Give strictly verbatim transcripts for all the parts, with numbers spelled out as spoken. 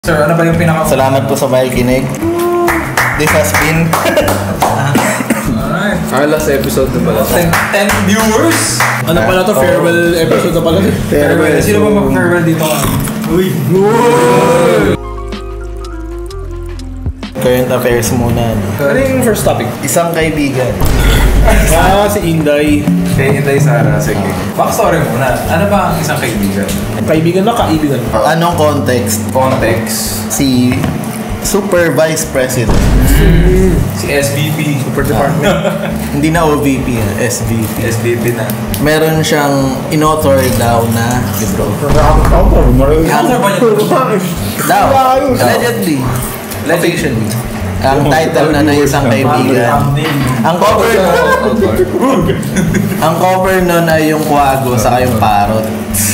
Sir, ano ba yung pinaka... Salamat po sa makikinig. This has been... Alright. Our last episode na pala. ten viewers? Ano pala to? Farewell episode na pala. Farewell. Sino ba mag-farewell dito? Uy! Current affairs muna. No? Ano yung first topic? Isang kaibigan. Ah, si Inday. Kay Inday Sara, sige. Backstory muna. Ano ba ang isang kaibigan? Kaibigan na kaibigan. Anong context? Context. Si Super Vice President. Mm. Si S V P. Super Department. Hindi na O V P, S V P. S V P na. Meron siyang in-author daw na libro. I-author ba niya? Daw. Allegedly. Allegedly. Ang title na ng isang kaibigan. Ang cover nun, ang cover nun ay yung kwago saka yung parrot.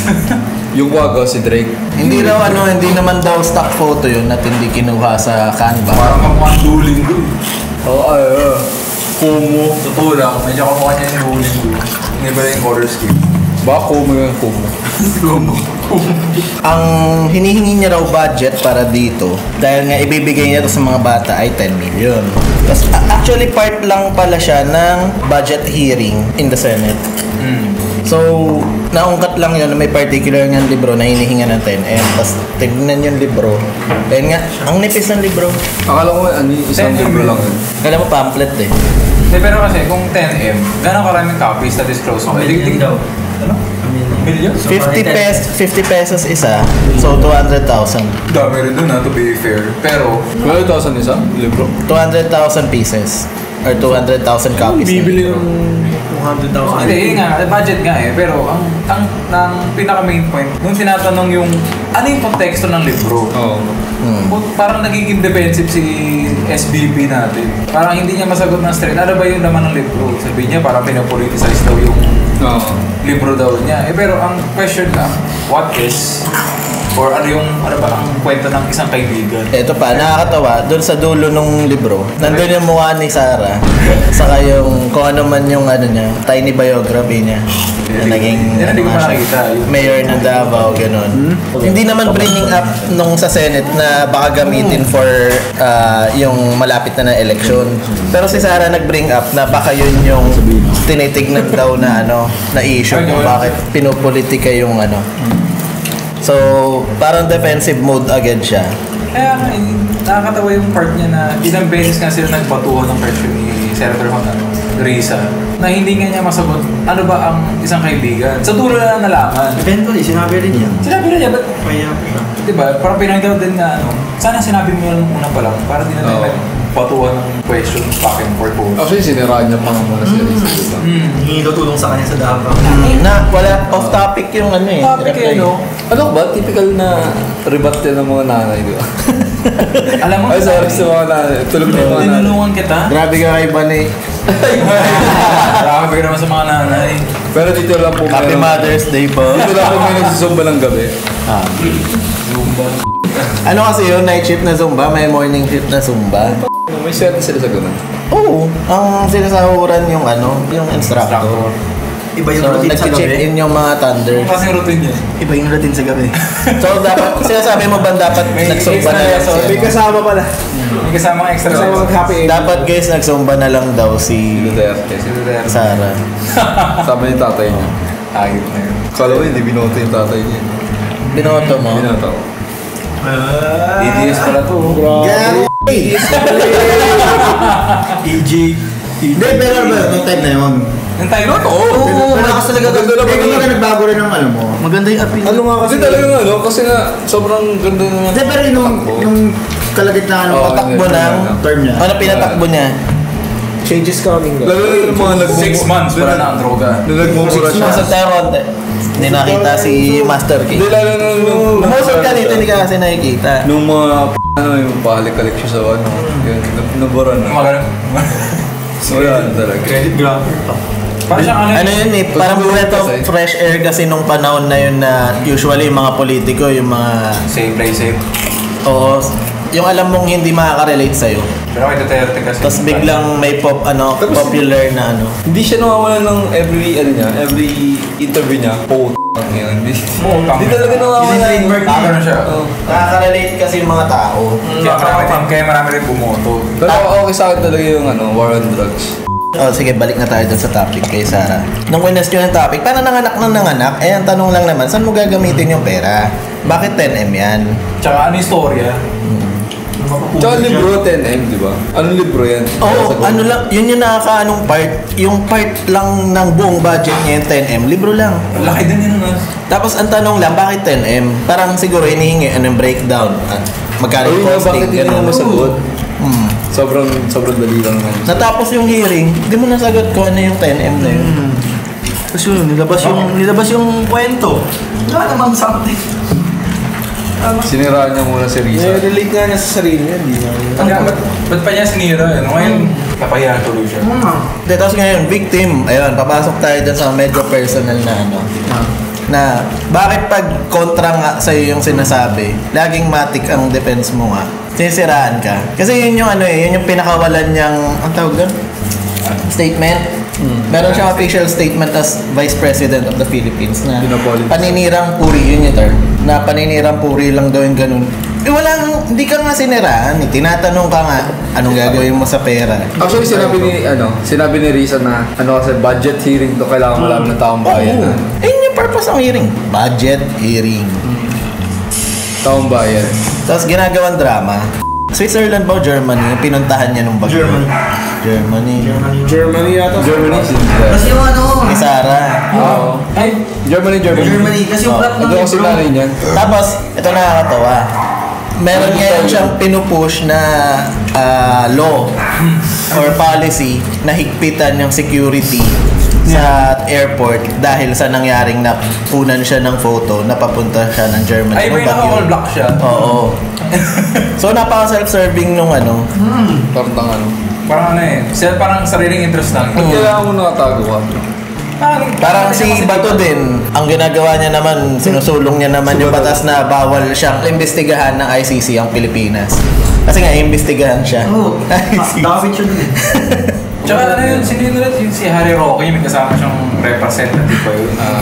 Yung wago si Drake. Hindi raw ano, hindi naman daw stock photo yun at hindi kinuha sa Canva. Parang kamukhang duling ko. Oo, ay, ay. Kumu. Totoo lang. Medyo kamukha niya yung duling ko. Hindi ba yung color scheme? Baka Kumu yung Kumu. Kumu. Ang hinihingi niya raw budget para dito dahil nga ibibigay niya to sa mga bata ay ten million. Tapos actually part lang pala siya ng budget hearing in the Senate. Mm. So, naungkat lang yun na may particular ng libro na hinihinga ng ten M. Tapos tignan yung libro. Dahil nga, ang nipis ng libro. Akala ko ano, isang ten libro lang yun. Kala mo pamphlet eh. De, pero kasi kung ten M, gano'ng karaming copies na disclose mo? Million daw. Ano? Million? So, fifty pesos, fifty pesos isa. So, two hundred thousand. dami rin dun ha, to be fair. Pero, twelve thousand isa? Libro? two hundred thousand pieces. Or two hundred thousand copies. Bibili ng ng two hundred thousand. hindi, yun nga, budget nga eh. Pero, ang, ang, ang pinaka main point, nung tinatanong yung, ano yung konteksto ng libro? Oo. Hmm. Parang nagiging defensive si S B P natin. Parang hindi niya masagot ng straight. Ano ba yung laman ng libro? Sabi niya, parang pinapoliticize daw yung Oo. libro daw niya. Eh pero ang question lang, what is or ano yung ano ba ang kwento ng isang kaibigan? Ito pa, nakakatawa, doon sa dulo ng libro, nandun yung mukha ni Sarah, saka yung kung ano man yung ano niya, tiny biography niya, na naging Yan, hindi ko ano nga siya, makakita. mayor ng Davao, gano'n. Hindi naman bringing up nung sa Senate na baka gamitin for uh, yung malapit na na election. Pero si Sarah nag-bring up na baka yun yung tinitignan daw na ano, na issue kung bakit pinopolitika yung ano. So, parang defensive mode agad siya. Kaya nga, eh, nakakatawa yung part niya na ilang beses nga sila nagbatuhan ng question ni Senator Juan Risa na hindi nga niya masagot ano ba ang isang kaibigan. Sa dulo na nalaman. Eventually, sinabi rin niya. Sinabi na niya, ba't Kaya pa. diba, parang pinanggaw din na ano, sana sinabi mo yan nung una pa lang para di na tayo Oo. nagbatuhan ng question back and forth. Actually, siniraan niya pa nga muna si Risa. Diba? Hmm. Hingi daw tulong sa kanya sa Davao. Na, wala, off topic yung ano eh. Topic eh, reply. no? Ano ba? Typical na rebat din ng mga nanay, di ba? Alam mo, Ay, sorry sa mga nanay. Tulog na yung mga nanay. tinulungan kita. Grabe ka kay Bani. Grabe ka naman sa mga nanay. Pero dito lang po Happy meron- Mother's Day po. Dito lang po may nagsusumba ng gabi. Ah. Zumba. Ano kasi yun, night shift na Zumba, may morning shift na Zumba. May swerte sila sa ganun. Oo, ang sinasahuran yung ano, yung instructor. Iba yung So, routine sa nag-chip gabi. in yung mga Thunder. Kasi yung routine niya. Iba yung routine sa gabi. So, dapat, sinasabi mo ba dapat May nagsumba na extra lang lesson. si May ano? kasama pala. May kasama extra Kasama sex. happy ending. Dapat guys, nagsumba na lang daw si Duterte. Si Duterte. Sarah. Sabi ni tatay niya. Ayot na yun. Kala ko hindi binoto yung tatay niya. Binoto mo? Binoto ko. D D S pala to. E J. Hindi, pero ano ba, nung time na yun? Yung tayo to? Oo, malakas talaga. Ganda naman Hindi yun. ka nagbago rin ng ano mo. Maganda yung appeal. Ano nga kasi talagang ano, kasi nga sobrang ganda naman. Hindi, pero yung, yung kalagitnaan ng Oo, Patakbo hindi, ng... hindi. term niya. Ano pinatakbo niya? Change is coming. Lalo na yung mga nagmumu... Six months wala na ang droga. Na nagmumura siya. Sa Teron, hindi nakita si Master K. Hindi, lalo na nung... Lumusot ka dito, hindi ka kasi nakikita. Nung mga p*** ano, yung pahalik-halik siya sa ano. Yun, nab- nabura na. Magalang. Wala na talaga. Credit grapher pa. Parang siyang ano Ano yun eh, parang breath of Kasi- fresh air kasi nung panahon na yun na usually yung mga politiko, yung mga... Safe, play safe. Oo, yung alam mong hindi makaka-relate sa'yo. Pero kay Duterte kasi. Tapos biglang may pop, ano, Tapos- popular na ano. Hindi siya nawawala ng every, ano niya, every interview niya, quote. Ngayon, di. Oo, Di talaga nawawala. Trademark Tama na siya. Oo. Nakaka-relate kasi yung mga tao. Kaya marami rin, kaya marami rin bumoto. Pero okay sa akin talaga yung ano, war on drugs. Oh, sige, balik na tayo dun sa topic kay Sarah. Nung question ng topic, paano nanganak ng nanganak? Eh, ang tanong lang naman, saan mo gagamitin yung pera? Bakit ten M yan? Tsaka ano yung storya? Tsaka libro ten M, di ba? Anong libro yan? Oo, ano lang, yun yung nakakaanong part. Yung part lang ng buong budget niya yung ten M, libro lang. Laki din yun na. Tapos ang tanong lang, bakit ten M? Parang siguro hinihingi, ano yung breakdown? At magkano Ayun yung nga, costing, bakit hindi mo gano'n. masagot? Hmm. Sobrang, sobrang dali lang naman. Natapos yung hearing, hindi mo nasagot kung ano yung ten M na yun. Tapos yun, nilabas yung, nilabas yung kwento. Wala namang something. Siniraan niya muna si Risa. relate nga niya sa sarili niya, di ba? Kaya ba't, ba't pa niya sinira yun? Ngayon, kapayahan tuloy siya. Hindi, tapos ngayon, victim. Ayun, papasok tayo dun sa medyo personal na ano. Na, bakit pag kontra nga sa'yo yung sinasabi, laging matik ang defense mo nga, sinisiraan ka. Kasi yun yung ano eh, yun yung pinakawalan niyang, ang tawag doon? Statement. Meron siyang official statement as Vice President of the Philippines na Pinapolitics. paninirang puri, yun yung term, na paninirang puri lang daw yung ganun. Eh walang, hindi ka nga siniraan eh. Tinatanong ka nga, anong gagawin mo sa pera? Actually, sinabi ni, ano, sinabi ni Risa na, ano kasi, budget hearing to kailangan malaman ng taong bayan. Oo. na. Eh, yun yung purpose ng hearing. Budget hearing. Taong bayan. Tapos ginagawang drama. Switzerland ba o Germany? Yung pinuntahan niya nung bagyo. Germany. Germany. Germany yata. Germany, since Kasi yung ano, Ni Sarah. Oo. Ay, Germany, Germany. Germany, kasi yung Oh, plot ng Ito kasi libro. nanay niyan. Tapos, ito nakakatawa. Meron ngayon siyang pinupush na ah, law or policy na higpitan yung security sa airport dahil sa nangyaring napunan siya ng photo na papunta siya ng Germany. ay nung may bagyo. naka-all black siya. Oo. So, napaka-self-serving nung ano. Tartang ano. Parang ano eh, sila parang sariling interest lang. Ba't kailangan mo nakatago ka? Parang, Parang si Bato din, ang ginagawa niya naman, sinusulong niya naman yung batas na bawal siyang imbestigahan ng I C C ang Pilipinas. Kasi nga, imbestigahan siya. Oo. I C C. Dapat yun eh. Tsaka ano yun, sino yun ulit? Yung si Harry Roque, may kasama siyang representative pa yun. Ah.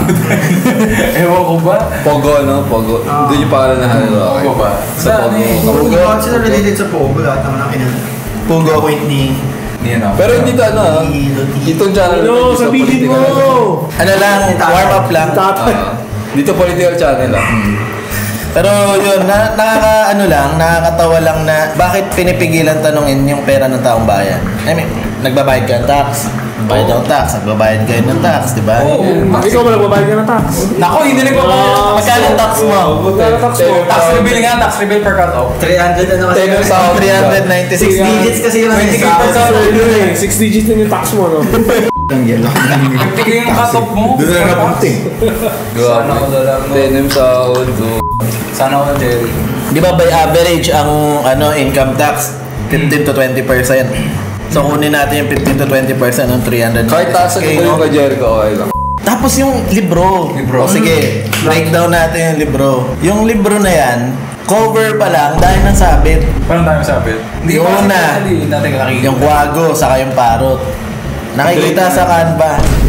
Ewan ko ba? Pogo, no? Pogo. Doon yung pangalan na Hanelo. Pogo ba? Sa Pogo. Pogo. Bakit sila related sa Pogo? Lahat naman ang kinala. Pugo. Point ni... Hindi yan ako. Pero hindi to ano ah. Itong channel. Ano, dito sabihin political mo! ano. Ano lang, warm up lang. Ah, dito political channel ah. Pero yun, na, nakaka, ano lang, nakakatawa lang na bakit pinipigilan tanungin yung pera ng taong bayan. I mean, nagbabayad ka ng tax. Bayad ng tax, nagbabayad kayo ng tax, di ba? Oo. Ikaw ba nagbabayad ka ng tax? Nako, hindi nagbabayad. Magkano ang tax mo? Magkano tax mo? Tax reveal nga, tax reveal per cut off. three hundred ano kasi. Tenor sa three hundred ninety-six Six digits kasi yun. twenty K per Sa- cut off. Six digits na yung tax mo, no? Ang yelo. fifty K yung cut off mo. Doon na napunting. Sana ako dalang no. Tenem sa Odo. Sana ako Jerry. Di ba by average ang ano income tax fifteen to twenty percent. So kunin natin yung fifteen to twenty percent ng three hundred Kahit taas ninety-six K, ko yung no? kay Jericho, okay lang. Tapos yung libro. Libro. O sige, breakdown natin yung libro. Yung libro na yan, cover pa lang dahil nang sabit. Parang tayo sabi. Hindi Yung pa kasi una, hindi natin nakikita. Yung kwago, saka yung parot. Nakikita sa Canva.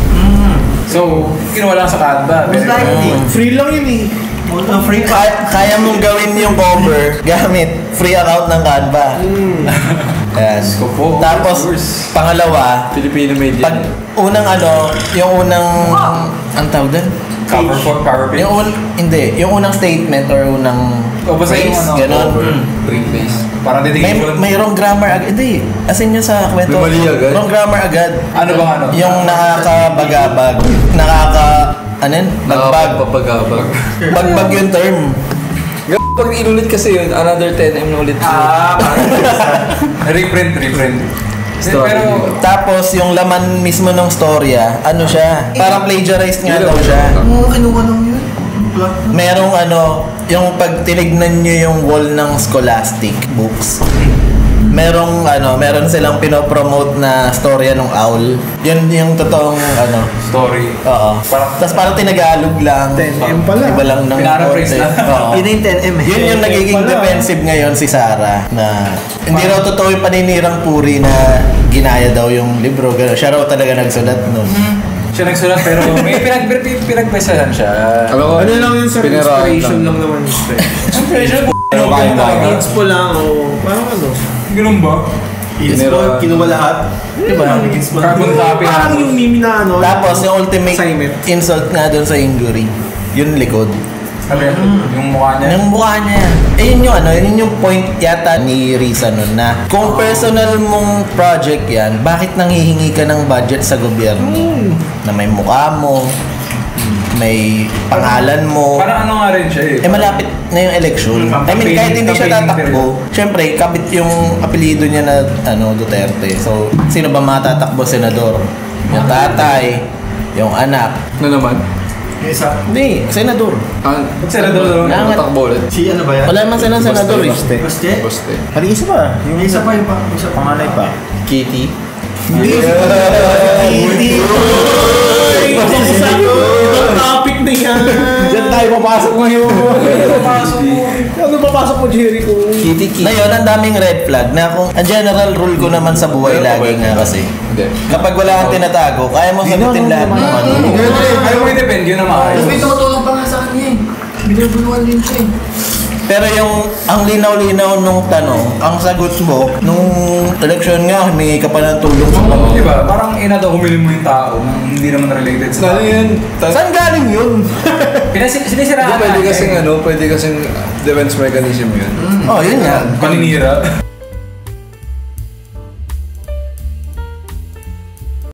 So, kinuha lang sa Canva. Mas Pero- likely. Free lang yun eh. Ang free pa. Kaya, kaya mong gawin yung cover gamit free account ng Canva. Ayan. Ko po. Tapos, Course. pangalawa, Filipino made pag yan. unang ano, yung unang, ang tawag doon? Cover for power page. Yung un, hindi, yung unang statement or unang O basta yung phrase, ano, ganon. cover. Green face. Parang May, dedication. may wrong grammar agad. Hindi, as in yun sa kwento. May mali agad? Wrong grammar agad. Ano bang ano? Yung nakakabagabag, nakaka, ano yun? Bagbag. Nakapagpapagabag. Bagbag yung term. Pag inulit kasi yun, another ten M na ulit. Ah, reprint, reprint. Story, Pero, diba? Tapos yung laman mismo ng storya, ano siya? Parang plagiarized nga daw siya. Oo, kinuha lang yun. Plot. Merong ano, yung pag tinignan nyo yung wall ng Scholastic books, merong ano, meron silang pinopromote na storya ng owl. Yun yung totoong ano, story. oo. Parang- Tapos parang tinagalog lang. ten M pala. Iba lang ng Pinaraphrase konti. na. Oo. Yun yung ten M eh. Yun yung nagiging Pala. defensive ngayon si Sarah na hindi raw totoo yung paninirang puri na ginaya daw yung libro. Ganun. Siya raw talaga nagsulat nun. siya nagsulat pero may pinag pinagpesahan siya. Alam ko, Ano lang yun sir, pinirahan inspiration lang naman. Inspiration po. Pero kaya kaya. Inspo lang o parang ano. Ganun ba? Pinirahan. Kinuha lahat. Diba? Carbon copy Parang na. yung meme na ano. Tapos yung ultimate Assignment. insult nga doon sa injury, yung likod. Sabi, yung mukha niya. Yung mukha niya. Eh yun yung ano, yun yung point yata ni Risa nun na kung personal mong project yan, bakit nanghihingi ka ng budget sa gobyerno? Na may mukha mo, may pangalan mo. Parang ano nga rin siya eh. Eh malapit na yung election. I mean, kahit hindi siya tatakbo, syempre, kapit yung apelido niya na ano, Duterte. So, sino ba matatakbo senador? Yung tatay, yung anak. Ano naman? Yung isa. Hindi, senador. Ah, Senador daw. Nangat. natakbo ulit. Si ano ba yan? Wala naman silang senador eh. Baste. Baste? Baste. Hari isa pa. Yung isa pa yung pa. Isa pa. Panganay pa. Kitty. Hindi. Hindi. Ibang topic na yan. Diyan tayo papasok ngayon. Papasok mo. Ano papasok mo, Jericho? Kitty Kitty. Ngayon, ang daming red flag na kung ang general rule ko naman sa buhay lagi nga kasi. Hindi. Kapag wala kang tinatago, kaya mo sagutin lahat ng ano. Ayaw mo i-depend yun na maayos. Tapos may tumutulong pa nga sa kanya eh. Binubulungan din siya eh. Pero yung ang linaw-linaw nung tanong, ang sagot mo, nung eleksyon nga, humingi ka pa ng tulong sa mga. Di ba? Parang ina daw humili mo yung tao na hindi naman related sa Ano yan? Saan galing yun? Pinas- Hindi, sinisiraan pwede natin. kasing ano, pwede kasing defense mechanism yun. Oh, yun nga. Paninira.